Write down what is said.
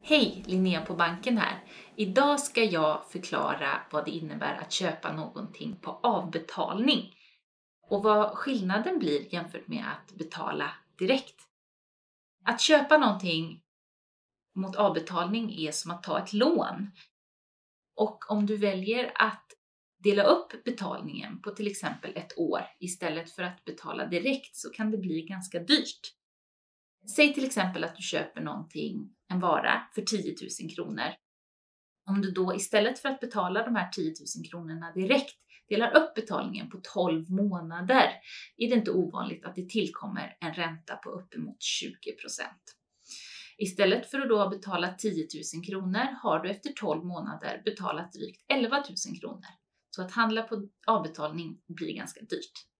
Hej, Linnea på banken här. Idag ska jag förklara vad det innebär att köpa någonting på avbetalning och vad skillnaden blir jämfört med att betala direkt. Att köpa någonting mot avbetalning är som att ta ett lån. Och om du väljer att dela upp betalningen på till exempel ett år istället för att betala direkt så kan det bli ganska dyrt. Säg till exempel att du köper en vara för 10 000 kronor. Om du då istället för att betala de här 10 000 kronorna direkt delar upp betalningen på 12 månader är det inte ovanligt att det tillkommer en ränta på uppemot 20%. Istället för att då betala 10 000 kronor har du efter 12 månader betalat drygt 11 000 kronor. Så att handla på avbetalning blir ganska dyrt.